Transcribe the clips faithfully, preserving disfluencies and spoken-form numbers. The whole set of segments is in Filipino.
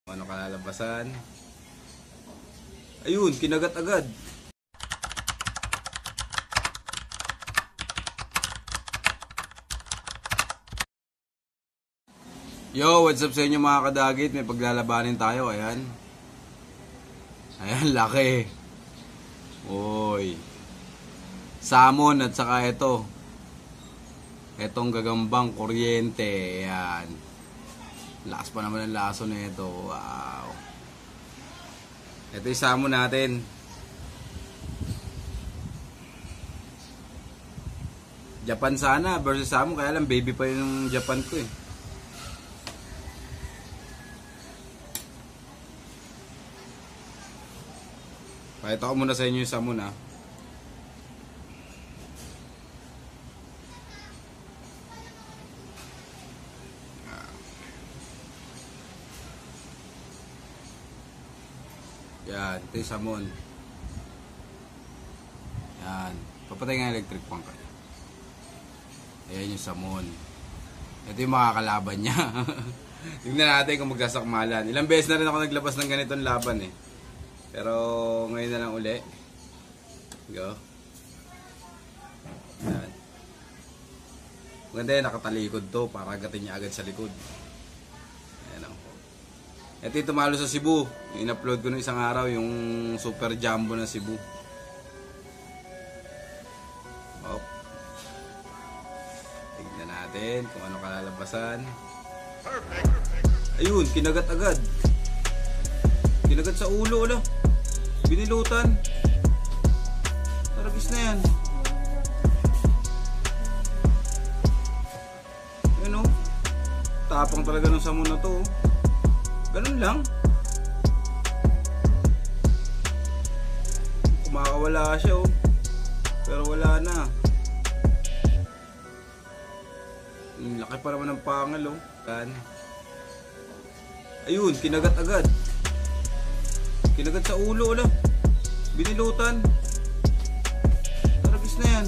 Ano kalalabasan? Ayun, kinagat agad. Yo, what's up sa inyo mga kadagit? May paglalabanin tayo, ayan. Ayan, laki. Oy. Salmon at saka ito. Etong gagambang kuryente, ayan. Lakas pa naman ang laso na ito. Wow. Ito yung salmon natin. Japan sana versus salmon. Kaya lang baby pa yung Japan ko eh. Pakita ko muna sa inyo yung salmon ha. Yan, ito yung salmon. Yan. Papatay nga electric pang kayo. Ayan yung salmon. Ito yung makakalaban niya. Tignan natin kung magsasakmalan. Ilang beses na rin ako naglabas ng ganitong laban eh. Pero ngayon na lang uli. Go. Yan. Maganda yun, nakatalikod to para agatin niya agad sa likod. Ayan o. Ito yung tumalo sa Cebu. In-upload ko nung isang araw yung super jumbo na Cebu. Oh. Tignan natin kung ano kalalabasan. Ayun, kinagat agad. Kinagat sa ulo, ala. Binilutan. Taragis na yan. Ayun o. Tapang talaga ng salmon na to. Ganun lang. Kumakawala siya oh. Pero wala na. Laki pa naman ng pangal oh. Kan. Ayun, kinagat agad. Kinagat sa ulo ulo. Binilutan. Taragis na yan.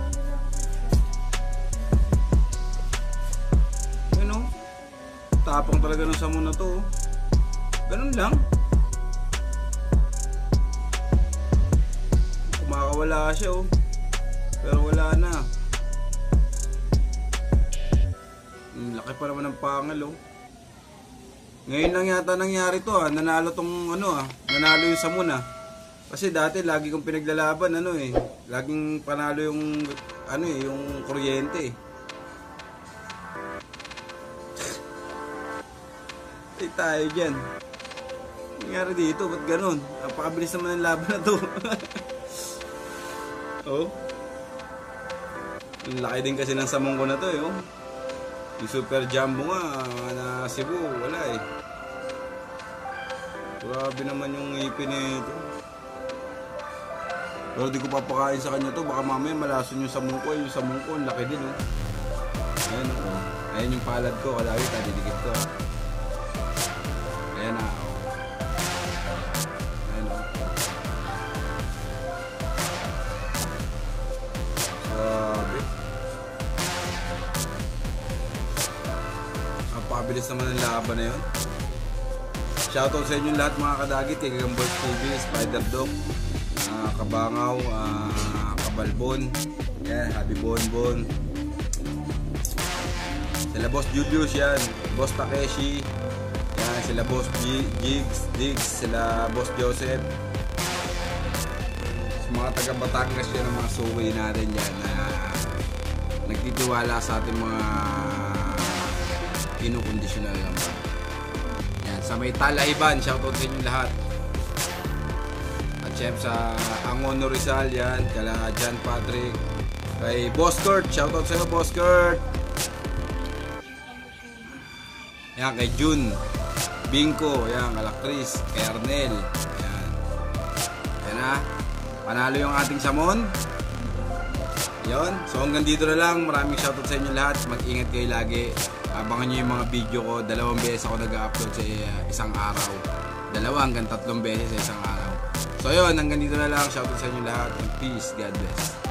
Ayun oh. Tapang talaga ng salmon na to oh. Ganun lang. Kumakawala siya oh. Pero wala na. Laki pa naman ng pangal oh. Ngayon lang yata nangyari to ah. Nanalo tong ano ah. Nanalo yung salmon ah. Kasi dati lagi kong pinaglalaban ano eh. Laging panalo yung ano eh, yung kuryente eh. Ay tayo dyan. Nangyari dito, ba't ganun? Napakabilis naman ang laban na to. Oh. Ang laki din kasi ng salmon ko na to eh. Oh. Yung super jumbo nga na Cebu, wala eh. Grabe naman yung ipin nito. Pero di ko papakain sa kanya to. Baka mamaya malason yung salmon ko. Yung salmon ko, ang laki din oh. Ayan oh. Ayan yung palad ko. Kalawit, didikit ko ah. Ayan na. Ayan o. Grabe. Napakabilis naman ang laban na yun. Shoutout sa inyo lahat mga kadagit. Kay Gamboy T V, Spider Dog, uh, Kabangaw, uh, Kabalbon, yan, Happy Bonbon. Sila Boss Julius yan. Boss Takeshi. Yan, sila Boss G, Jigs, Diggs, sila Boss Joseph. Sa mga taga Batangas yan ang mga suwi natin yan na nagtitiwala sa ating mga kinukondisyonan lang ba. Yan, sa may Talaiban, shoutout sa inyo lahat. At syempre sa Angono Rizal yan, kala John Patrick, kay Boss Kurt, shoutout sa iyo Boss Kurt. Yan, kay June Bingko, yan, Kalactris, kay Arnel. Yan. Yan na. Panalo yung ating salmon. Yan. So hanggang dito na lang. Maraming shoutout sa inyo lahat. Mag-ingat kayo lagi. Abangan nyo yung mga video ko. Dalawang beses ako nag-upload sa isang araw. Dalawa hanggang tatlong beses sa isang araw. So yun, hanggang dito na lang. Shoutout sa inyo lahat. Peace. God bless.